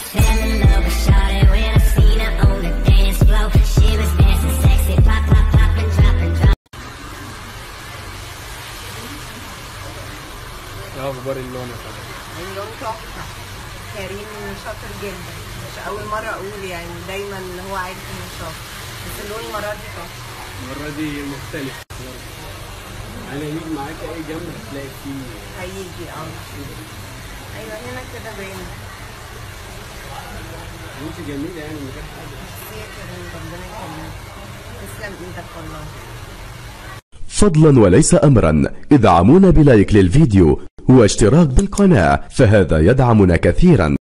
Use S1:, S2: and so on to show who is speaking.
S1: fell in love with Shawty when I seen her on the dance floor. She was dancing sexy, pop, pop, pop and drop and drop.
S2: ايه اخبار اللون يا فندم؟
S3: اللون تحفة. كريم شاطر جدا، مش أول مرة أقول يعني، دايما هو عارف إنه شاطر، بس اللون المرة دي تحفة.
S2: المرة دي مختلف. أنا هيجي معاك أي جنب هتلاقي فيه.
S3: هيجي أيوه هنا كده باين.
S2: أنت جميلة يعني من غير حاجة.
S3: ميرسي يا كريم، ربنا يخليك. تسلم إيدك والله.
S4: فضلا وليس أمرا ادعمونا بلايك للفيديو واشتراك بالقناة، فهذا يدعمنا كثيرا.